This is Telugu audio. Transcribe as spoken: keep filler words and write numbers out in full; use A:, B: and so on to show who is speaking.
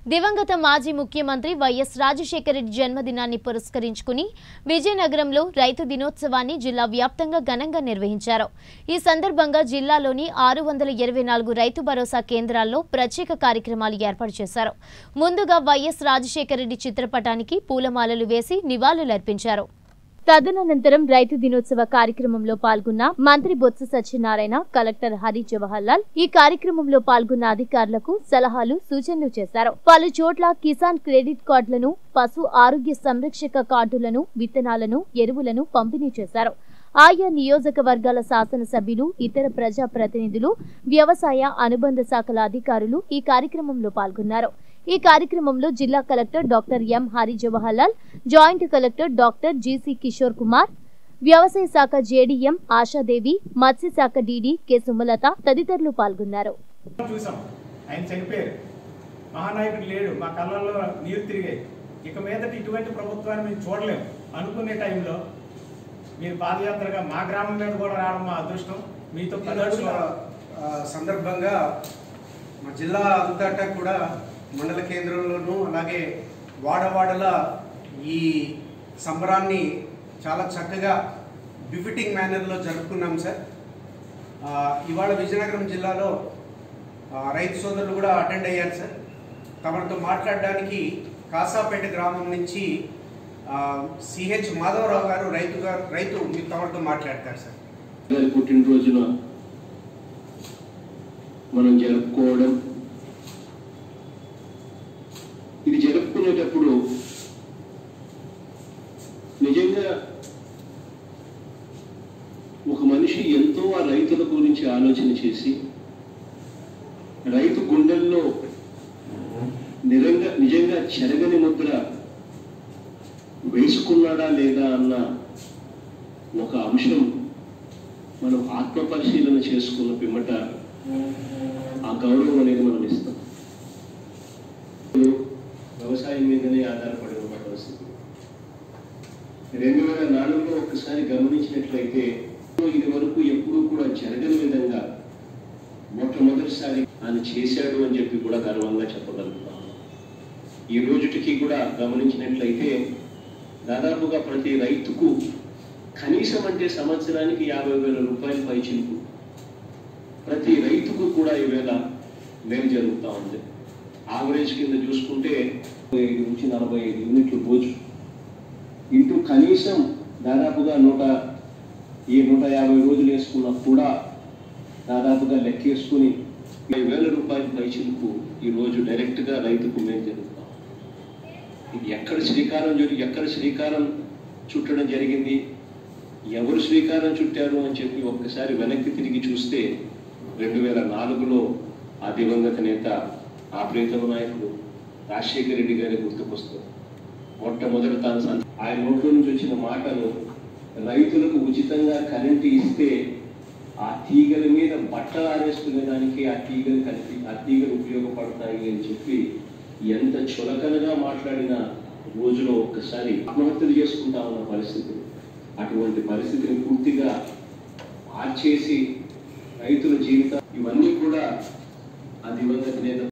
A: దివంగత మాజీ ముఖ్యమంత్రి వైఎస్ రాజశేఖర రెడ్డి జన్మదినాన్ని పురస్కరించుకుని విజయనగరంలో రైతు దినోత్సవాన్ని జిల్లా వ్యాప్తంగా ఘనంగా నిర్వహించారు। ఈ సందర్భంగా జిల్లాలోని ఆరు వందల ఇరవై నాలుగు రైతు భరోసా కేంద్రాల్లో ప్రత్యేక కార్యక్రమాలు ఏర్పాటు చేశారు। ముందుగా వైఎస్ రాజశేఖర రెడ్డి చిత్రపటానికి పూలమాలలు వేసి నివాళులర్పించారు। తదనంతరం రైతు దినోత్సవ కార్యక్రమంలో పాల్గొన్న మంత్రి బొత్స సత్యనారాయణ, కలెక్టర్ హరి జవహర్ లాల్ ఈ కార్యక్రమంలో పాల్గొన్న అధికారులకు సలహాలు సూచనలు చేశారు। పలు చోట్ల కిసాన్ క్రెడిట్ కార్డులను, పశు ఆరోగ్య సంరక్షక కార్డులను, విత్తనాలను, ఎరువులను పంపిణీ చేశారు। ఆయా నియోజకవర్గాల శాసనసభ్యులు, ఇతర ప్రజా ప్రతినిధులు, వ్యవసాయ అనుబంధ శాఖల అధికారులు ఈ కార్యక్రమంలో పాల్గొన్నారు। ఈ కార్యక్రమంలో జిల్లా collector doctor M Hari Jawahar Lal, joint collector doctor GC Kishore Kumar, వ్యవసాయ శాఖ జేడీఎం ఆశాదేవి, మత్స్య శాఖ డీడీ కె సుమలత తదితరులు పాల్గొన్నారు।
B: మహానాయకుడు లేడు, మా కళ్ళల్లో నీరు తిరిగాయి, ఇక మీదట ఇటువంటి ప్రభుత్వాన్ని మేము చూడలేము అనుకునే టైంలో మీరు పాదయాత్రగా మా గ్రామం మీద కూడా రావడం మా అదృష్టం। మీతో
C: పదహారు సందర్భంగా మా జిల్లా అంతటా కూడా మండల కేంద్రంలోనూ అలాగే వాడవాడల ఈ సంబరాన్ని చాలా చక్కగా బిఫిటింగ్ మేనర్లో జరుపుకున్నాం సార్। ఇవాళ విజయనగరం జిల్లాలో రైతు సోదరులు కూడా అటెండ్ అయ్యారు సార్। తమతో మాట్లాడడానికి కాసాపేట గ్రామం నుంచి సిహెచ్ మాధవరావు గారు రైతు గారు రైతు మీ తమతో మాట్లాడతారు సార్।
D: పుట్టినరోజున మనం జరుపుకోవడం, ఇది జరుపుకునేటప్పుడు నిజంగా ఒక మనిషి ఎంతో ఆ రైతుల గురించి ఆలోచన చేసి రైతు గుండెల్లో నిజంగా నిజంగా చెరగని ముద్ర వేసుకున్నాడా లేదా అన్న ఒక అంశం మనం ఆత్మ పరిశీలన చేసుకున్న పిమ్మట ఆ గౌరవం అనేది మనం ఇస్తాం। వ్యవసాయం మీదనే ఆధారపడి ఉన్న పరిస్థితి రెండు వేల నాలుగులో ఒక్కసారి గమనించినట్లయితే ఇది వరకు ఎప్పుడూ కూడా జరగని విధంగా మొట్టమొదటిసారి ఆయన చేశాడు అని చెప్పి కూడా గర్వంగా చెప్పగలుగుతాం। ఈ రోజుటికి కూడా గమనించినట్లయితే దాదాపుగా ప్రతి రైతుకు కనీసం అంటే సంవత్సరానికి యాభై వేల రూపాయల పైచిలుకు ప్రతి రైతుకు కూడా ఈవేళ మేలు జరుగుతూ ఉంది। యావరేజ్ కింద చూసుకుంటే ఐదు నుంచి నలభై ఐదు యూనిట్లు రోజు ఇంటూ కనీసం దాదాపుగా నూట ఈ నూట యాభై రోజులు వేసుకున్నా కూడా దాదాపుగా లెక్కేసుకుని ఐదు వేల రూపాయల పైచిలుకు ఈరోజు డైరెక్ట్గా రైతుకు మేలు జరుగుతాం। ఇది ఎక్కడ శ్రీకారం జరిగి ఎక్కడ శ్రీకారం చుట్టడం జరిగింది, ఎవరు శ్రీకారం చుట్టారు అని చెప్పి ఒక్కసారి వెనక్కి తిరిగి చూస్తే రెండు వేల నాలుగులో ఆ దివంగత నేత ఆ ప్రీతమ నాయకుడు రాజశేఖర రెడ్డి గారి గుర్తుకొస్తారు। మొట్టమొదటి తాను ఆయన నోట్లో నుంచి వచ్చిన మాటలు రైతులకు ఉచితంగా కరెంటు ఇస్తే ఆ తీగల మీద బట్టలు ఆరేసుకునే దానికి ఆ తీగలు కలిపి ఆ తీగలు ఉపయోగపడతాయి అని చెప్పి ఎంత చులకనగా మాట్లాడిన రోజులో ఒక్కసారి ఆత్మహత్యలు చేసుకుంటా ఉన్న పరిస్థితి, అటువంటి పరిస్థితిని పూర్తిగా మార్చేసి రైతుల జీవితం ఇవన్నీ కూడా ఆ దివంగత నేత